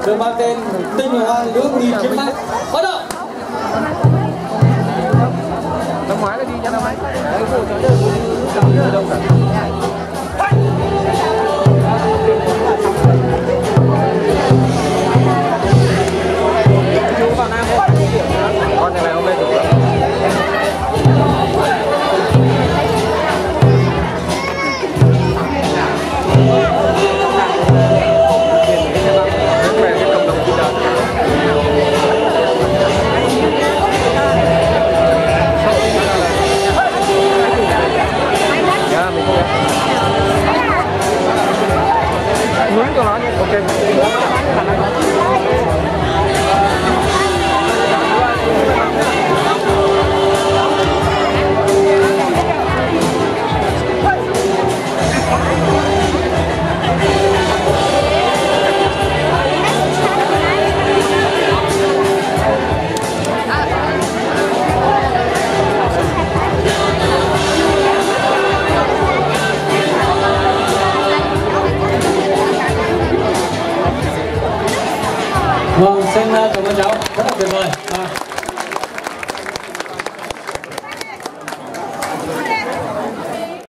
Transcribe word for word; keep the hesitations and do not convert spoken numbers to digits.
được mang tên Tinh Hoa Nước đi chiếm khách. Bắt đầu. Năm ngoái là đi cho năm ngoái. Đấy, vừa cho chơi vừa ở đâu cả. Chú vào Nam hết. Con nhà này hôm nay được rồi. Hướng cho nó ok. Vâng, xin cảm ơn cháu, rất là tuyệt vời. À.